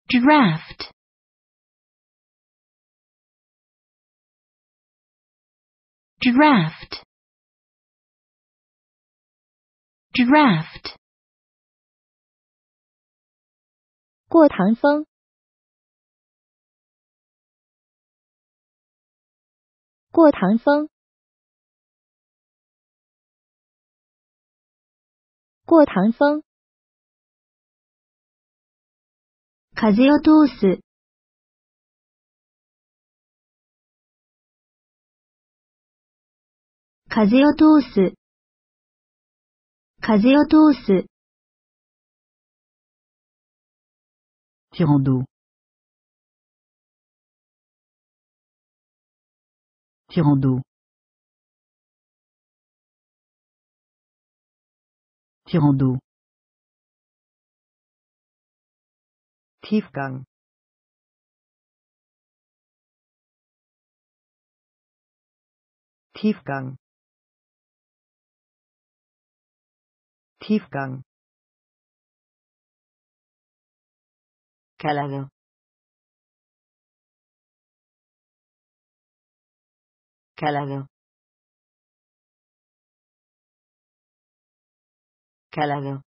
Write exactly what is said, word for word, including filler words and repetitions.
Draught. Draught. Draught. 过堂风，过堂风，过堂风。風を通す、風を通す、風を通す。 tirant d'eau, tirant d'eau, tirant d'eau, Tiefgang, Tiefgang, Tiefgang. Calado, calado, calado.